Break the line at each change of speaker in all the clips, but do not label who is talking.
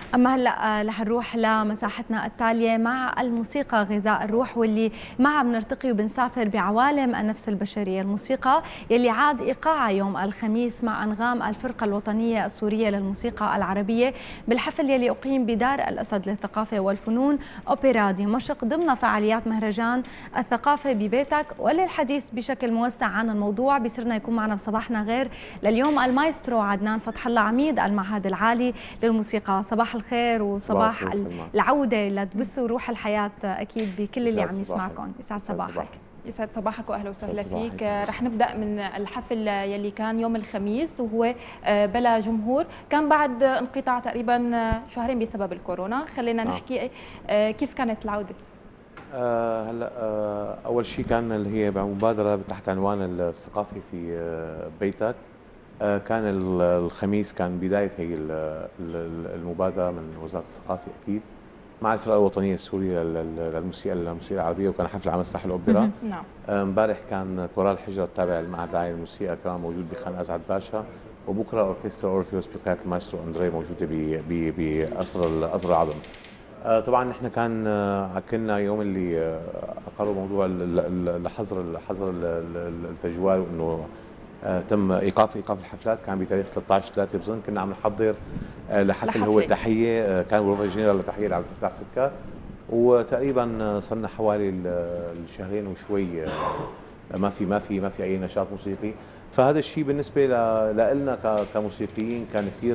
أما هلأ رح نروح لمساحتنا التالية مع الموسيقى غذاء الروح، واللي معها بنرتقي وبنسافر بعوالم النفس البشرية. الموسيقى يلي عاد إيقاعها يوم الخميس مع أنغام الفرقة الوطنية السورية للموسيقى العربية بالحفل يلي أقيم بدار الأسد للثقافة والفنون أوبرا دمشق ضمن فعاليات مهرجان الثقافة ببيتك. وللحديث بشكل موسع عن الموضوع بيصيرنا يكون معنا بصباحنا غير لليوم المايسترو عدنان فتح الله عميد المعهد العالي للموسيقى. صباح الخير وصباح العودة لتبثوا روح الحياة أكيد بكل اللي عم يسمعكم. يسعد صباحك.
يسعد صباحك واهلا وسهلا فيك. رح نبدا من الحفل يلي كان يوم الخميس وهو بلا جمهور، كان بعد انقطاع تقريبا شهرين بسبب الكورونا. خلينا نحكي كيف كانت العوده.
هلا اول شيء كان اللي هي مبادره تحت عنوان الثقافي في بيتك. كان الخميس كان بدايه هي المبادره من وزاره الثقافه اكيد مع الفرقه الوطنيه السوريه للموسيقى العربيه، وكان حفل على مسرح الاوبرا.
نعم.
امبارح كان كورال الحجره التابع للمعهد العالي للموسيقى كمان موجود بخان ازعد باشا، وبكره اوركسترا اورفيوس بقياده المايسترو اندري موجوده بقصر العظم. طبعا نحن كان كنا يوم اللي اقروا موضوع حظر التجوال، وانه تم ايقاف الحفلات كان بتاريخ 13/3 بظن. كنا عم نحضر لحفل هو تحيه، كان بروفا جنرال لتحيه لعبد الفتاح سكر، وتقريبا صرنا حوالي الشهرين وشوي ما في اي نشاط موسيقي. فهذا الشيء بالنسبه لنا كموسيقيين كان كثير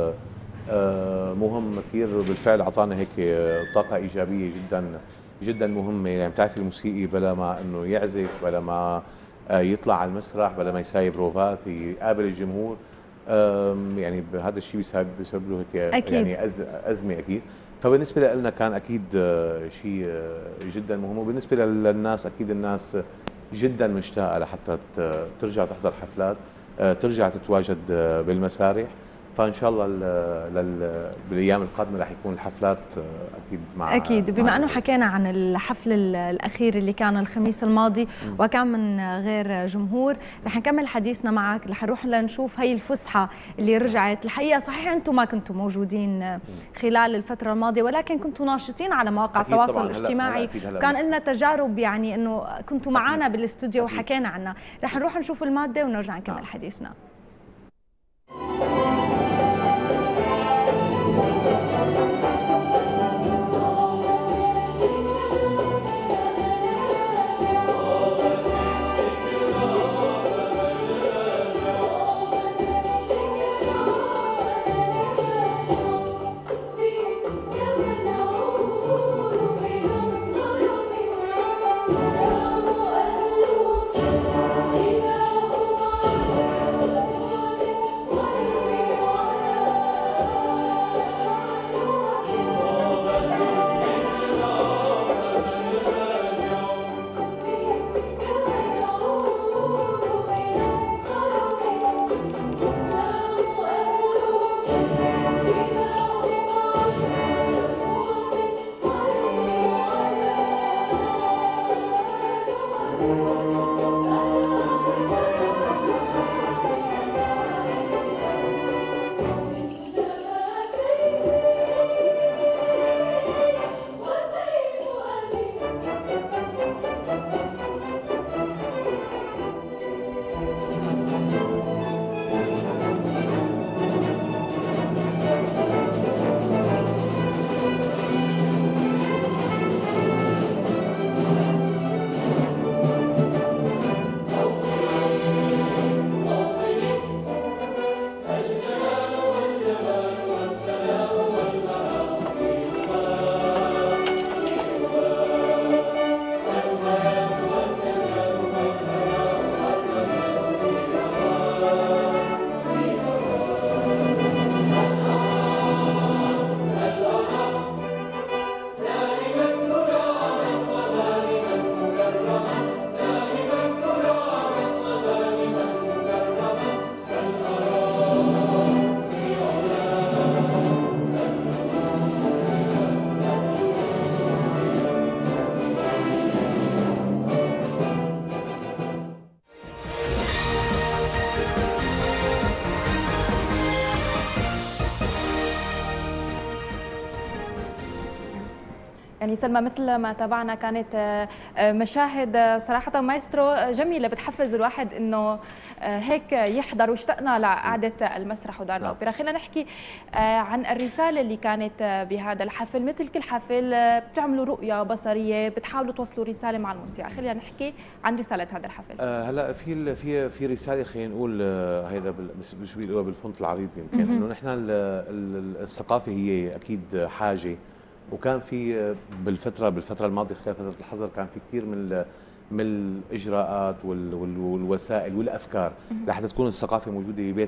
مهم، كثير بالفعل اعطانا هيك طاقه ايجابيه جدا جدا مهمه. يعني بتعرف الموسيقي بلا ما انه يعزف، بلا ما يطلع على المسرح، بلا ما يساوي بروفات، يقابل الجمهور، يعني هذا الشيء بيسبب له هيك
أكيد.
يعني ازمه اكيد. فبالنسبه لنا كان اكيد شيء جدا مهم، وبالنسبه للناس اكيد الناس جدا مشتاقه لحتى ترجع تحضر حفلات، ترجع تتواجد بالمسارح. فان شاء الله بالايام القادمه راح يكون الحفلات اكيد
اكيد. بما انه حكينا عن الحفل الاخير اللي كان الخميس الماضي وكان من غير جمهور، رح نكمل حديثنا معك. رح نروح لنشوف هي الفسحه اللي رجعت. الحقيقه صحيح انتم ما كنتم موجودين خلال الفتره الماضيه، ولكن كنتم ناشطين على مواقع التواصل الاجتماعي. كان لنا تجارب، يعني انه كنتم معنا بالاستوديو وحكينا عنها. رح نروح نشوف الماده ونرجع نكمل حديثنا.
يعني سلمى مثل ما تابعنا كانت مشاهد صراحة مايسترو جميلة بتحفز الواحد انه هيك يحضر، واشتقنا لقعدة المسرح ودار الأوبرا. خلينا نحكي عن الرسالة اللي كانت بهذا الحفل. مثل كل حفل بتعملوا رؤية بصرية، بتحاولوا توصلوا رسالة مع الموسيقى. خلينا نحكي عن رسالة هذا الحفل.
هلا في رسالة، خلينا نقول هيدا مش بيقولوها بالفونت العريض يمكن، انه نحن الثقافة هي اكيد حاجة، وكان في بالفترة الماضية خلال فترة الحظر كان في كثير من الاجراءات والوسائل والافكار لحتى تكون الثقافه موجوده ببيت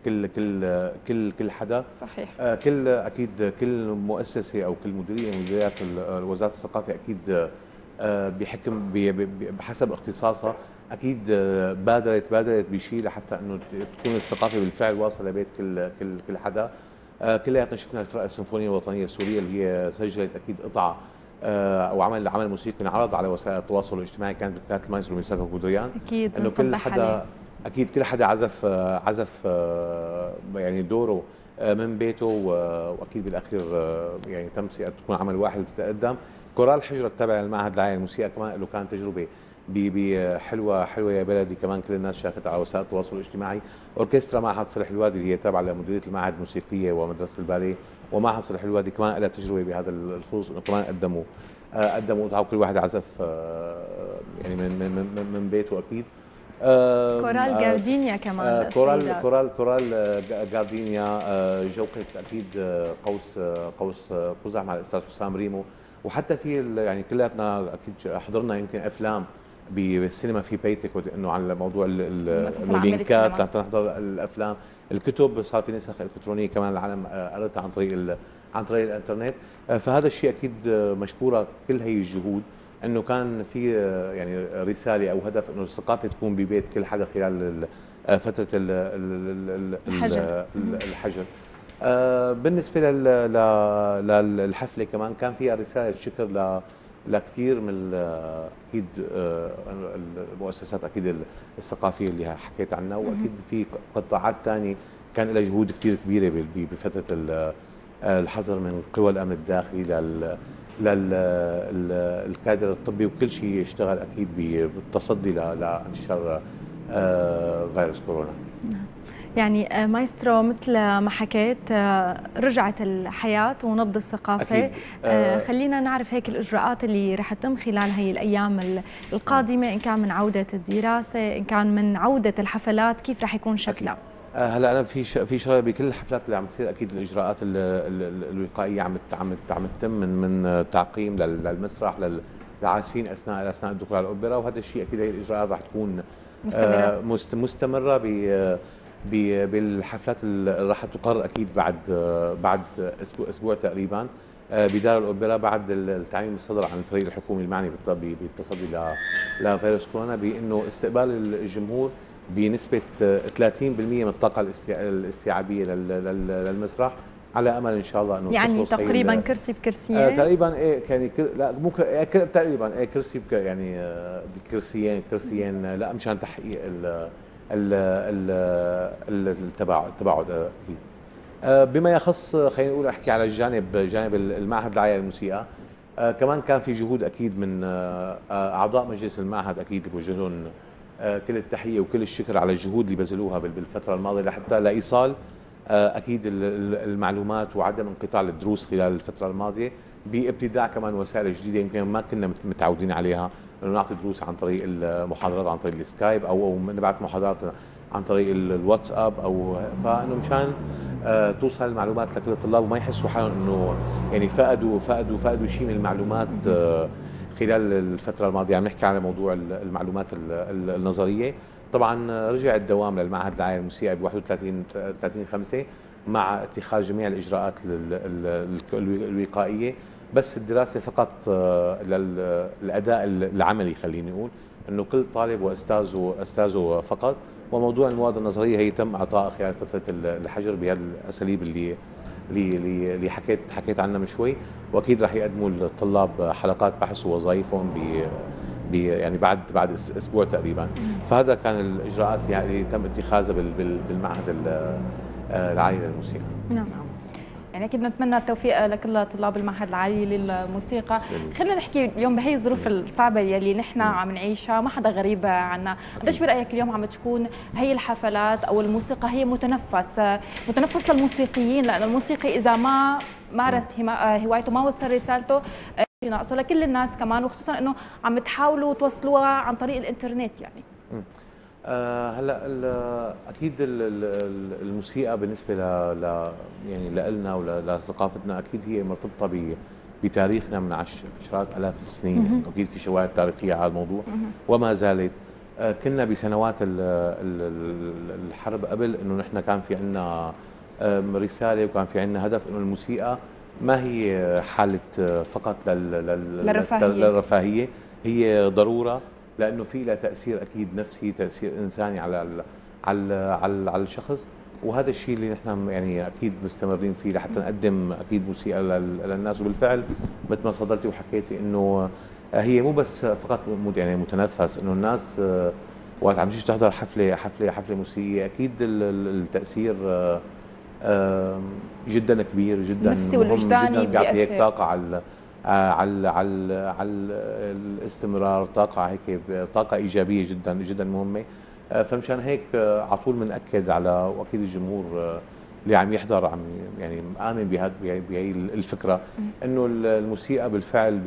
كل حدا.
صحيح.
اكيد كل مؤسسه او كل مديريه من مديريات وزاره الثقافه اكيد بحكم بحسب اختصاصها اكيد بادرت بشيء لحتى انه تكون الثقافه بالفعل واصله لبيت كل حدا. كلياتنا شفنا الفرقه السيمفونيه الوطنيه السوريه اللي هي سجلت اكيد قطعه او عمل موسيقي انعرض على وسائل التواصل الاجتماعي، كانت المايسترو ميساكا كودريان.
اكيد
انه كل حدا اكيد كل حدا عزف يعني دوره من بيته، واكيد بالاخير يعني تم تكون عمل واحد بتتقدم. كورال حجره التابع للمعهد العالي للموسيقى كمان له كان تجربه حلوه يا بلدي، كمان كل الناس شافتها على وسائل التواصل الاجتماعي. اوركسترا معهد صالح الوادي اللي هي تابعه لمديريه المعهد الموسيقيه ومدرسه الباليه، ومعهد صالح الوادي كمان لها تجربه بهذا الخصوص، انه كمان قدموا وكل واحد عزف يعني من بيته اكيد.
كورال جاردينيا كمان.
كورال جاردينيا جوقت اكيد قوس قزح مع الاستاذ حسام ريمو. وحتى في يعني كلياتنا اكيد حضرنا يمكن افلام بالسينما في بيتك، انه على موضوع اللينكات لحتى نحضر الافلام. الكتب صار في نسخ الكترونيه كمان العالم قرأتها عن طريق الانترنت. فهذا الشيء اكيد مشكوره كل هي الجهود، انه كان في يعني رساله او هدف انه الثقافه تكون ببيت كل حدا خلال فتره الحجر. بالنسبه للحفله كمان كان فيها رساله شكر لكثير من اكيد المؤسسات اكيد الثقافيه اللي حكيت عنها، واكيد في قطاعات ثانيه كان لها جهود كثير كبيره بفتره الحظر، من قوى الامن الداخلي للكادر الطبي، وكل شيء يشتغل اكيد بالتصدي لانتشار فيروس كورونا.
يعني مايسترو مثل ما حكيت رجعت الحياة ونبض الثقافة. خلينا نعرف هيك الإجراءات اللي رح تتم خلال هي الأيام القادمة، إن كان من عودة الدراسة، إن كان من عودة الحفلات، كيف رح يكون شكلها؟
هلا انا في شغله بكل الحفلات اللي عم تصير، اكيد الاجراءات الوقائيه عم تتم من تعقيم للمسرح للعازفين اثناء الدخول على الاوبرا، وهذا الشيء اكيد هي الاجراءات رح تكون مستمره بالحفلات اللي راح تقر اكيد بعد اسبوع تقريبا بدار الاوبرا، بعد التعيين الصدر عن الفريق الحكومي المعني بالتصدي لفيروس كورونا، بانه استقبال الجمهور بنسبه 30% من الطاقه الاستيعابيه للمسرح، على امل ان شاء الله انه
يعني تقريبا كرسي بكرسيين.
تقريبا يعني لا ممكن تقريبا كرسي يعني كرسيين لا مشان تحقيق التباعد اكيد. بما يخص خلينا نقول احكي على جانب المعهد العالي للموسيقى، كمان كان في جهود اكيد من اعضاء مجلس المعهد، اكيد بوجه لهم كل التحيه وكل الشكر على الجهود اللي بذلوها بالفتره الماضيه لحتى لايصال اكيد المعلومات وعدم انقطاع الدروس خلال الفتره الماضيه، بابتداع كمان وسائل جديده يمكن ما كنا متعودين عليها، انه نعطي دروس عن طريق المحاضرات عن طريق السكايب او نبعث محاضرات عن طريق الواتساب، او فانه مشان توصل المعلومات لكل الطلاب وما يحسوا حالهم انه يعني فقدوا شيء من المعلومات خلال الفتره الماضيه. عم نحكي على موضوع المعلومات النظريه. طبعا رجع الدوام للمعهد العالي للموسيقى ب 31/5 مع اتخاذ جميع الاجراءات الوقائيه، بس الدراسه فقط للاداء العملي، خليني نقول انه كل طالب واستاذه فقط. وموضوع المواد النظريه هي تم اعطائها خلال فتره الحجر بهذه الاساليب اللي حكيت عنها من شوي، واكيد راح يقدموا الطلاب حلقات بحث ووظائفهم يعني بعد اسبوع تقريبا. فهذا كان الاجراءات اللي تم اتخاذها بالمعهد العالي للموسيقى.
نعم.
يعني اكيد نتمنى التوفيق لكل طلاب المعهد العالي للموسيقى. خلينا نحكي اليوم بهي الظروف الصعبه يلي نحن عم نعيشها، ما حدا غريب عنا، قديش برايك اليوم عم تكون هي الحفلات او الموسيقى هي متنفس للموسيقيين، لانه الموسيقي اذا ما مارس هوايته، ما وصل رسالته، ناقصه لكل الناس كمان، وخصوصا انه عم تحاولوا توصلوها عن طريق الانترنت يعني.
هلا اكيد الموسيقى بالنسبه يعني لنا ولثقافتنا اكيد هي مرتبطه بتاريخنا من عشرات الاف السنين. اكيد في شواهد تاريخيه على الموضوع وما زالت. كنا بسنوات الحرب قبل انه نحن كان في عندنا رساله وكان في عندنا هدف، انه الموسيقى ما هي حاله فقط للرفاهيه، هي ضروره، لانه في لها تاثير اكيد نفسي، تاثير انساني على الشخص. وهذا الشيء اللي نحن يعني اكيد مستمرين فيه لحتى نقدم اكيد موسيقى للناس. وبالفعل مثل ما صدرتي وحكيتي انه هي مو بس فقط يعني متنفس، انه الناس وقت عم تيجي تحضر حفله موسيقيه اكيد التاثير جدا كبير، جدا
نفسي والوجداني،
بيعطي هيك طاقه على الاستمرار، طاقه ايجابيه جدا جدا مهمه. فمشان هيك على طول بنأكد على، واكيد الجمهور اللي عم يحضر عم يعني آمن بهي الفكره، انه الموسيقى بالفعل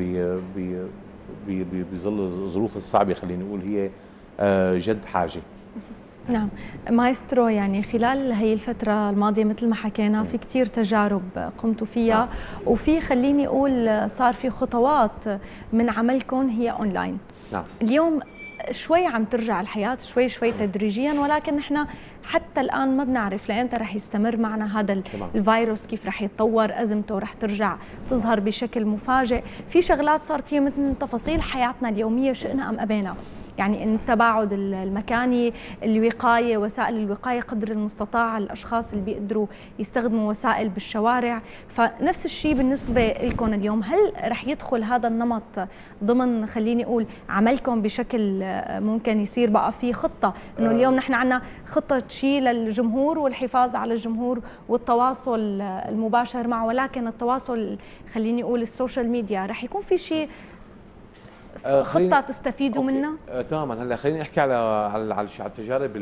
بظل الظروف الصعبه خلينا نقول هي جد حاجه.
نعم مايسترو، يعني خلال هي الفترة الماضية مثل ما حكينا في كتير تجارب قمتوا فيها، وفي خليني أقول صار في خطوات من عملكم هي أونلاين.
نعم.
اليوم شوي عم ترجع الحياة شوي تدريجيا، ولكن نحن حتى الآن ما بنعرف لأنت رح يستمر معنا هذا الفيروس، كيف رح يتطور أزمته، رح ترجع تظهر بشكل مفاجئ. في شغلات صارت هي مثل تفاصيل حياتنا اليومية شئنا أم أبينا، يعني التباعد المكاني، الوقاية، وسائل الوقاية قدر المستطاع، الأشخاص اللي بيقدروا يستخدموا وسائل بالشوارع. فنفس الشيء بالنسبة لكم اليوم، هل رح يدخل هذا النمط ضمن خليني أقول عملكم بشكل ممكن يصير بقى في خطة، إنه اليوم نحن عندنا خطة شيء للجمهور والحفاظ على الجمهور والتواصل المباشر معه، ولكن التواصل خليني أقول السوشيال ميديا رح يكون في شيء خطة تستفيدوا منها؟
تماما. هلا خليني احكي على التجارب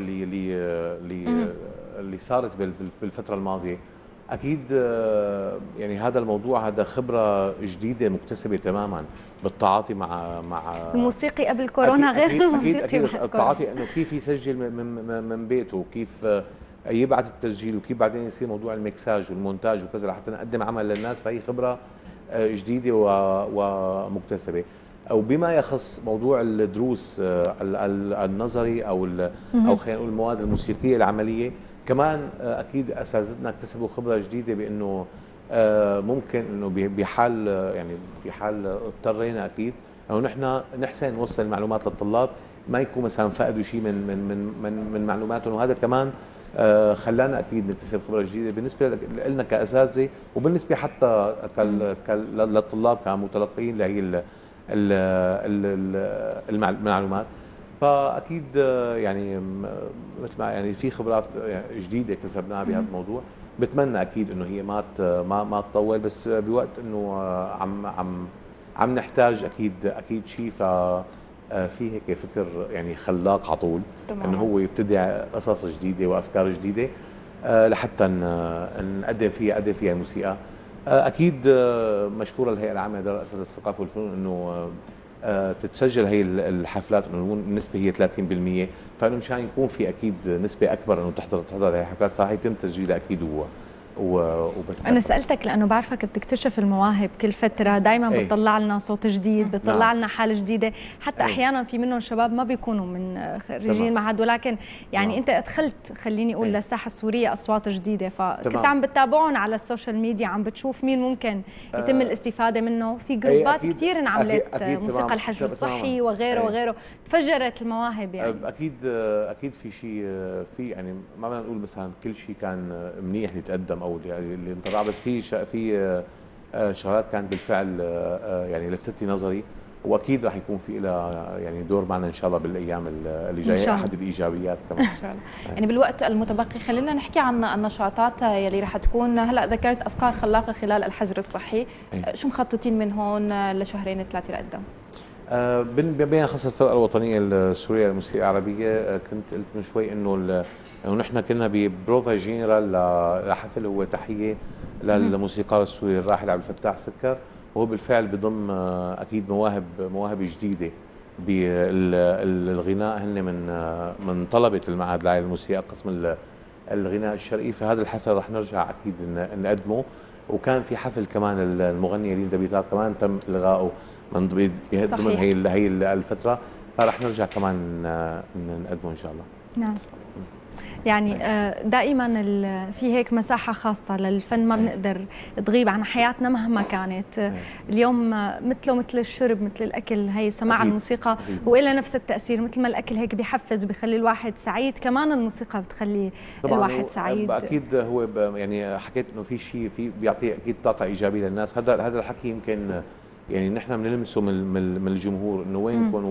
اللي صارت بالفترة الماضية. اكيد يعني هذا الموضوع هذا خبرة جديدة مكتسبة تماما بالتعاطي مع
الموسيقي قبل كورونا غير الموسيقي
أكيد
بعد
التعاطي، انه كيف يسجل من بيته، وكيف يبعث التسجيل، وكيف بعدين يصير موضوع الميكساج والمونتاج وكذا لحتى نقدم عمل للناس. فهي خبرة جديدة ومكتسبة. او بما يخص موضوع الدروس النظري او خلينا نقول المواد الموسيقيه العمليه، كمان اكيد اساتذتنا اكتسبوا خبره جديده، بانه ممكن انه بحال يعني في حال اضطرينا اكيد انه نحن نحسن نوصل المعلومات للطلاب، ما يكون مثلا فقدوا شيء من معلوماتهم. وهذا كمان خلانا اكيد نكتسب خبره جديده بالنسبه لنا كاساتذه، وبالنسبه حتى للطلاب كمتلقين لهي المعلومات. فاكيد يعني مثل ما يعني في خبرات جديده اكتسبناها بهذا الموضوع. بتمنى اكيد انه هي ما تطول، بس بوقت انه عم نحتاج اكيد شيء. في هيك فكر يعني خلاق على طول، انه هو يبتدع قصص جديده وافكار جديده لحتى نقدم فيها الموسيقى. اكيد مشكوره الهيئه العامه لدراسه الثقافه والفنون انه تتسجل هي الحفلات، انه النسبه هي 30%، فانه مشان يكون في اكيد نسبه اكبر انه تحضر هي الحفلات، فحيتم تسجيلها اكيد وبس.
انا سالتك لانه بعرفك بتكتشف المواهب كل فتره، دائما بتطلع لنا صوت جديد، بتطلع لنا حاله جديده، حتى احيانا في منهم شباب ما بيكونوا من خريجين معهد، ولكن يعني انت ادخلت خليني اقول للساحه السوريه اصوات جديده، فكنت عم بتابعهم على السوشيال ميديا، عم بتشوف مين ممكن يتم الاستفاده منه. في جروبات كثير انعملت، موسيقى الحجر الصحي وغيره وغيره، تفجرت المواهب يعني.
اكيد في شيء، في يعني ما بدنا نقول مثلا كل شيء كان منيح اللي تقدم او اللي انطلع، بس في شغلات كانت بالفعل يعني لفتت لي نظري واكيد راح يكون في لها يعني دور معنا ان شاء الله بالايام اللي جايه، احد الايجابيات كمان
ان شاء الله. يعني بالوقت المتبقي خلينا نحكي عن النشاطات يلي راح تكون. هلا ذكرت افكار خلاقه خلال الحجر الصحي، شو مخططين من هون لشهرين ثلاثه لقدام؟
بين خاصة الفرقة الوطنية السورية للموسيقى العربية، كنت قلت من شوي انه نحن كنا ببروفا جينيرال لحفل هو تحية للموسيقار السوري الراحل عبد الفتاح سكر، وهو بالفعل بضم اكيد مواهب جديدة بالغناء، هن من طلبة المعهد العالي للموسيقى قسم الغناء الشرقي. فهذا الحفل رح نرجع اكيد نقدمه. وكان في حفل كمان المغنية ليندا بيطار كمان تم الغائه من ضمن هي الفتره، فرح نرجع كمان نقدمه ان شاء الله.
نعم. يعني دائما في هيك مساحه خاصه للفن ما بنقدر تغيب عن حياتنا مهما كانت. اليوم مثله مثل الشرب مثل الاكل، هي سماع الموسيقى هو له نفس التاثير، مثل ما الاكل هيك بيحفز بيخلي الواحد سعيد، كمان الموسيقى بتخلي الواحد سعيد.
اكيد هو يعني حكيت انه في شيء بيعطي اكيد طاقه ايجابيه للناس. هذا الحكي يمكن يعني نحن بنلمسه من الجمهور، انه وينكم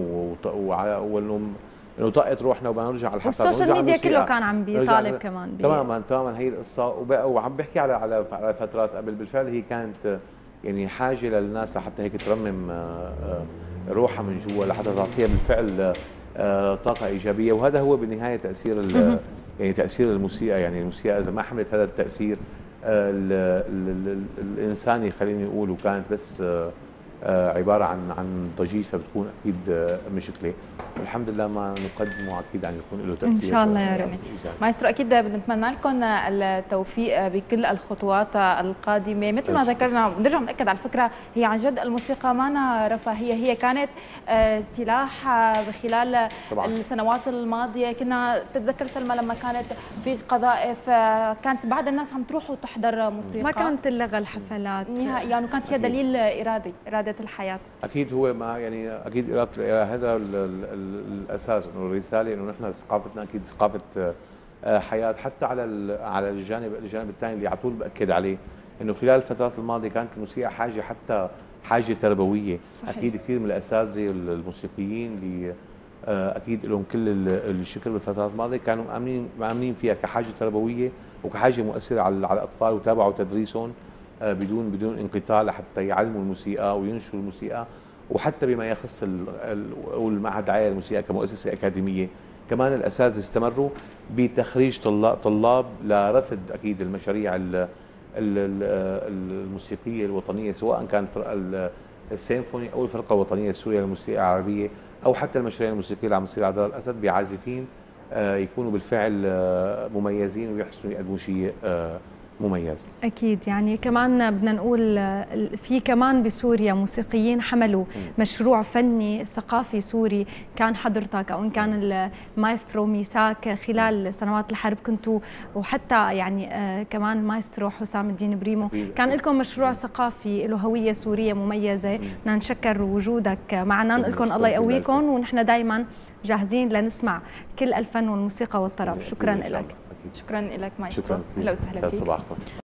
انه طاقت روحنا وبنرجع على الحفل.
والسوشيال ميديا كله كان عم بيطالب كمان
تماما هي القصه. وعم بحكي على فترات قبل، بالفعل هي كانت يعني حاجه للناس لحتى هيك ترمم روحها من جوا، لحتى تعطيها بالفعل طاقه ايجابيه. وهذا هو بالنهايه تاثير يعني تاثير الموسيقى. يعني الموسيقى اذا ما حملت هذا التاثير الانساني خليني اقول، وكانت بس عباره عن ضجيج، فبتكون اكيد مشكله. والحمد لله ما نقدمه اكيد عم يكون له تاثير
ان شاء الله يا رب.
مايسترو اكيد بنتمنى لكم التوفيق بكل الخطوات القادمه. مثل ما ذكرنا بنرجع بنأكد على فكره، هي عن جد الموسيقى ما رفاهيه، هي كانت سلاح خلال السنوات الماضيه. كنا تتذكر سلمى لما كانت في قذائف كانت بعض الناس عم تروح وتحضر موسيقى،
ما كانت تلغى الحفلات
نهائيا، يعني كانت هي دليل إرادة الحياة.
أكيد هو ما يعني أكيد إرادة، هذا الأساس، إنه الرسالة إنه نحن ثقافتنا أكيد ثقافة حياة. حتى على الجانب الثاني اللي على طول بأكد عليه، إنه خلال الفترات الماضية كانت الموسيقى حاجة تربوية. صحيح. أكيد كثير من الأساتذة الموسيقيين اللي أكيد لهم كل الشكر بالفترات الماضية كانوا مآمنين فيها كحاجة تربوية وكحاجة مؤثرة على الأطفال، وتابعوا تدريسهم بدون انقطاع لحتى يعلموا الموسيقى وينشروا الموسيقى. وحتى بما يخص المعهد العالي للموسيقى كمؤسسه اكاديميه، كمان الاساتذه استمروا بتخريج طلاب لرفض اكيد المشاريع الموسيقيه الوطنيه، سواء كان الفرقه السيمفوني او الفرقه الوطنيه السوريه للموسيقى العربيه، او حتى المشاريع الموسيقيه اللي عم تصير على دار الاسد بعازفين يكونوا بالفعل مميزين ويحسنوا يقدموا شيء مميز.
أكيد. يعني كمان بدنا نقول في كمان بسوريا موسيقيين حملوا مشروع فني ثقافي سوري، كان حضرتك أو إن كان المايسترو ميساك خلال سنوات الحرب كنتوا، وحتى يعني كمان مايسترو حسام الدين بريمو، كان لكم مشروع ثقافي له هوية سورية مميزة. بدنا نشكر وجودك معنا، نقول لكم الله يقويكم، ونحن دائما جاهزين لنسمع كل الفن والموسيقى والطرب. شكرا لك.
شكرا لك مايسترو، اهلا وسهلا فيك.
صباحكم.